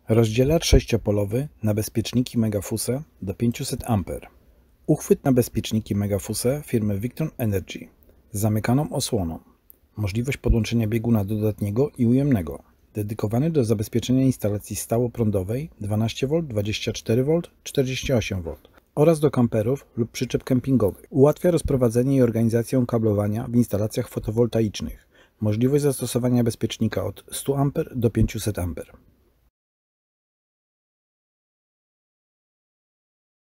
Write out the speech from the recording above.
Rozdzielacz 6-polowy na bezpieczniki Megafuse do 500 A. Uchwyt na bezpieczniki Megafuse firmy Victron Energy z zamykaną osłoną. Możliwość podłączenia bieguna dodatniego i ujemnego. Dedykowany do zabezpieczenia instalacji stałoprądowej 12V, 24V, 48V oraz do kamperów lub przyczep kempingowych. Ułatwia rozprowadzenie i organizację kablowania w instalacjach fotowoltaicznych. Możliwość zastosowania bezpiecznika od 100 A do 500 A.